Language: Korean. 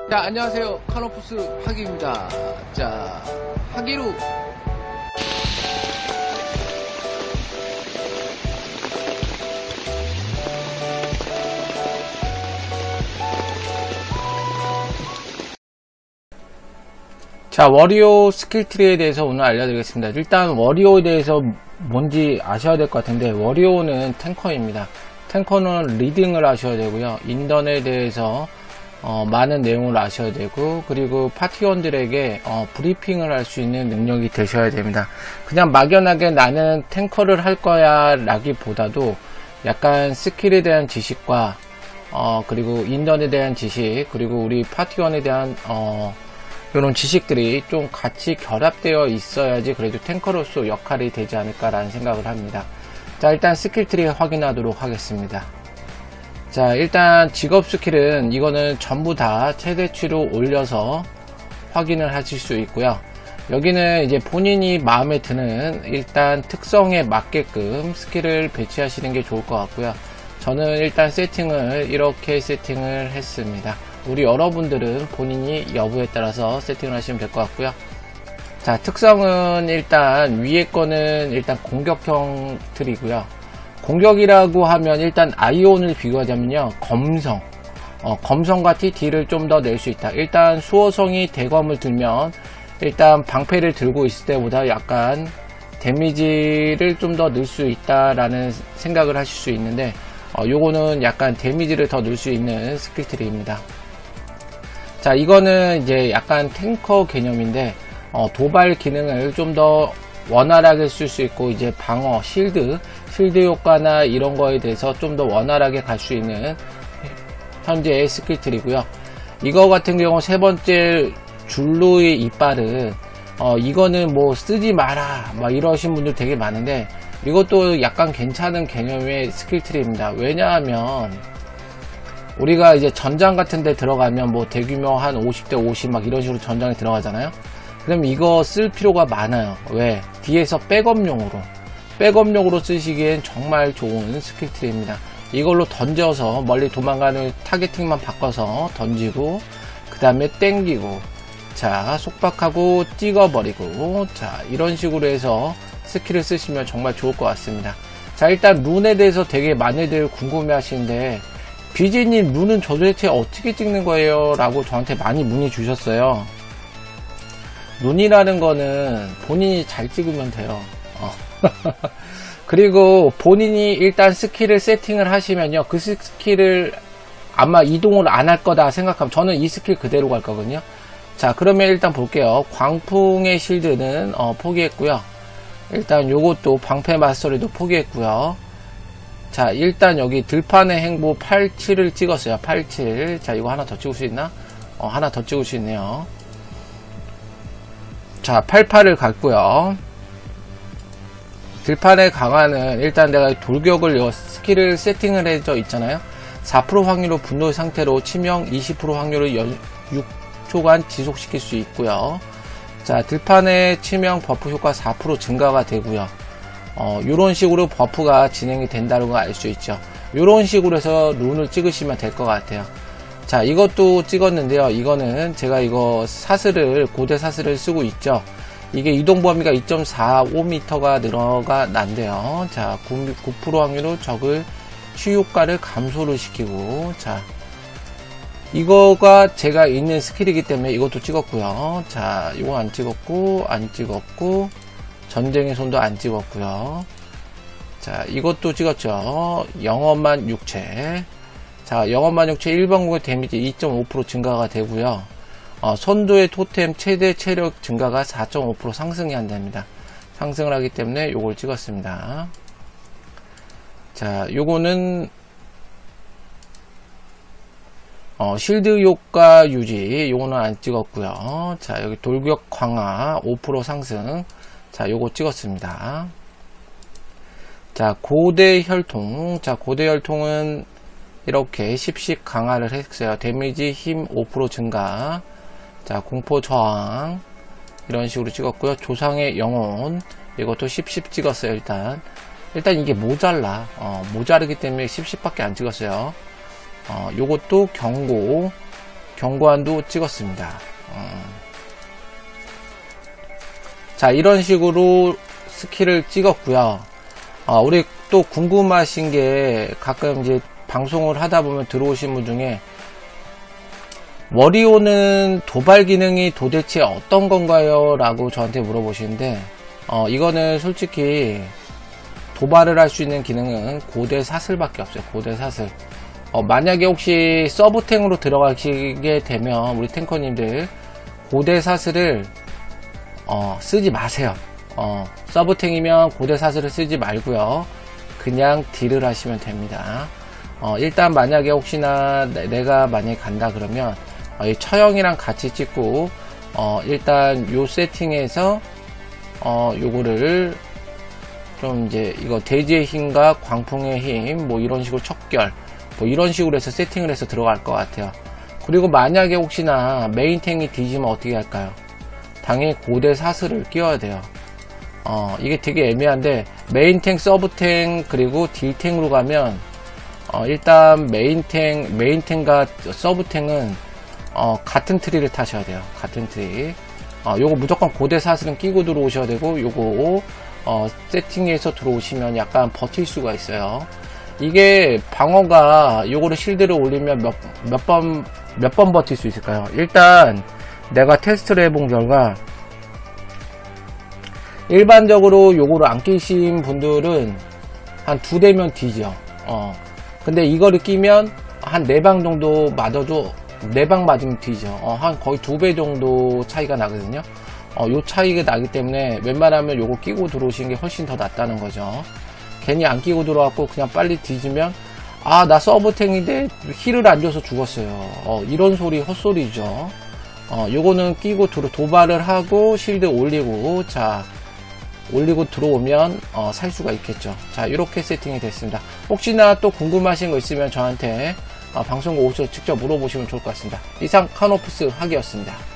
자, 안녕하세요. 카노푸스 하기입니다. 자, 하기로 자, 워리오 스킬트리에 대해서 오늘 알려드리겠습니다. 일단 워리오에 대해서 뭔지 아셔야 될 것 같은데, 워리오는 탱커입니다. 탱커는 리딩을 하셔야 되고요. 인던에 대해서 많은 내용을 아셔야 되고, 그리고 파티원들에게 브리핑을 할 수 있는 능력이 되셔야 됩니다. 그냥 막연하게 나는 탱커를 할 거야 라기보다도 약간 스킬에 대한 지식과 그리고 인던에 대한 지식, 그리고 우리 파티원에 대한 이런 지식들이 좀 같이 결합되어 있어야지 그래도 탱커로서 역할이 되지 않을까라는 생각을 합니다. 자, 일단 스킬트리 확인하도록 하겠습니다. 자, 일단 직업 스킬은 이거는 전부 다 최대치로 올려서 확인을 하실 수 있고요. 여기는 이제 본인이 마음에 드는 일단 특성에 맞게끔 스킬을 배치하시는 게 좋을 것 같고요. 저는 일단 세팅을 이렇게 세팅을 했습니다. 우리 여러분들은 본인이 여부에 따라서 세팅을 하시면 될 것 같고요. 자, 특성은 일단 위에 거는 일단 공격형 틀이고요. 공격이라고 하면 일단 아이온을 비교하자면요, 검성, 검성과 TD를 좀 더 낼 수 있다. 일단 수호성이 대검을 들면 일단 방패를 들고 있을 때보다 약간 데미지를 좀 더 넣을 수 있다라는 생각을 하실 수 있는데, 요거는 약간 데미지를 더 넣을 수 있는 스킬트리입니다. 자, 이거는 이제 약간 탱커 개념인데, 도발 기능을 좀 더 원활하게 쓸 수 있고, 이제 방어, 실드 효과나 이런 거에 대해서 좀 더 원활하게 갈 수 있는 현재의 스킬트리고요. 이거 같은 경우 세 번째 줄로의 이빨은, 이거는 뭐 쓰지 마라, 막 이러신 분들 되게 많은데, 이것도 약간 괜찮은 개념의 스킬트리입니다. 왜냐하면, 우리가 이제 전장 같은 데 들어가면 뭐 대규모 한 50대 50 막 이런 식으로 전장에 들어가잖아요. 그럼 이거 쓸 필요가 많아요. 왜? 뒤에서 백업용으로 쓰시기엔 정말 좋은 스킬트리입니다. 이걸로 던져서 멀리 도망가는 타겟팅만 바꿔서 던지고, 그 다음에 땡기고, 자, 속박하고 찍어버리고, 자, 이런 식으로 해서 스킬을 쓰시면 정말 좋을 것 같습니다. 자, 일단 룬에 대해서 되게 많이들 궁금해 하시는데, BJ님 룬은 도대체 어떻게 찍는 거예요? 라고 저한테 많이 문의 주셨어요. 룬이라는 거는 본인이 잘 찍으면 돼요. 그리고 본인이 일단 스킬을 세팅을 하시면요, 그 스킬을 아마 이동을 안 할 거다 생각하면 저는 이 스킬 그대로 갈 거거든요. 자, 그러면 일단 볼게요. 광풍의 실드는 포기했고요. 일단 요것도 방패 마스터리도 포기했고요. 자, 일단 여기 들판의 행보 87을 찍었어요. 87. 자, 이거 하나 더 찍을 수 있나? 하나 더 찍을 수 있네요. 자, 88을 갔고요. 들판의 강화는 일단 내가 돌격을 스킬을 세팅을 해져 있잖아요. 4% 확률로 분노 상태로 치명, 20% 확률로 6초간 지속시킬 수 있고요. 자, 들판의 치명 버프 효과 4% 증가가 되고요. 요런 식으로 버프가 진행이 된다는 거 알 수 있죠. 요런 식으로 해서 룬을 찍으시면 될 것 같아요. 자, 이것도 찍었는데요. 이거는 제가 이거 고대 사슬을 쓰고 있죠. 이게 이동 범위가 2.45m가 늘어난대요. 자, 9% 확률로 적을 치유효과를 감소를 시키고, 자, 이거가 제가 있는 스킬이기 때문에 이것도 찍었고요. 자, 이거 안 찍었고, 전쟁의 손도 안 찍었고요. 자, 이것도 찍었죠. 영험한 육체. 자, 영험한 육체 1번 공격 데미지 2.5% 증가가 되고요. 선두의 토템 최대 체력 증가가 4.5% 상승이 한답니다. 상승을 하기 때문에 요걸 찍었습니다. 자, 요거는 실드 효과 유지, 요거는 안 찍었고요. 자, 여기 돌격 강화 5% 상승. 자, 요거 찍었습니다. 자, 고대 혈통. 자, 고대 혈통은 이렇게 10씩 강화를 했어요. 데미지 힘 5% 증가. 자, 공포 저항. 이런 식으로 찍었고요. 조상의 영혼. 이것도 10 찍었어요, 일단. 일단 이게 모자라. 모자르기 때문에 10밖에 안 찍었어요. 요것도 경고한도 찍었습니다. 자, 이런 식으로 스킬을 찍었고요. 우리 또 궁금하신 게 가끔 이제 방송을 하다 보면 들어오신 분 중에 워리오는 도발 기능이 도대체 어떤 건가요? 라고 저한테 물어보시는데 이거는 솔직히 도발을 할 수 있는 기능은 고대 사슬밖에 없어요. 고대 사슬. 만약에 혹시 서브탱으로 들어가시게 되면 우리 탱커님들 고대 사슬을 쓰지 마세요. 서브탱이면 고대 사슬을 쓰지 말고요. 그냥 딜을 하시면 됩니다. 일단 만약에 혹시나 내가 만약에 간다 그러면 이 처형이랑 같이 찍고 일단 요 세팅에서 요거를 좀 이제 이거 대지의 힘과 광풍의 힘 뭐 이런 식으로 척결 뭐 이런 식으로 해서 세팅을 해서 들어갈 것 같아요. 그리고 만약에 혹시나 메인탱이 뒤지면 어떻게 할까요? 당연히 고대 사슬을 끼워야 돼요. 이게 되게 애매한데 메인탱, 서브탱 그리고 딜탱으로 가면 일단 메인탱과 서브탱은 같은 트리를 타셔야 돼요. 같은 트리. 요거 무조건 고대 사슬은 끼고 들어오셔야 되고 요거 세팅해서 들어오시면 약간 버틸 수가 있어요. 이게 방어가 요거를 실드를 올리면 몇 번 버틸 수 있을까요? 일단 내가 테스트를 해본 결과 일반적으로 요거를 안 끼신 분들은 한 2대면 뒤죠. 근데 이거를 끼면 한 4방 정도 맞아도 4방 맞으면 뒤죠. 한 거의 2배 정도 차이가 나거든요. 요 차이가 나기 때문에 웬만하면 요거 끼고 들어오시는 게 훨씬 더 낫다는 거죠. 괜히 안 끼고 들어왔고 그냥 빨리 뒤지면 나 서브탱인데 힐을 안 줘서 죽었어요. 이런 소리 헛소리죠. 요거는 끼고 도발을 하고 실드 올리고 자 올리고 들어오면 살 수가 있겠죠. 자, 이렇게 세팅이 됐습니다. 혹시나 또 궁금하신 거 있으면 저한테 방송국 오셔서 직접 물어보시면 좋을 것 같습니다. 이상 카노프스 하기였습니다.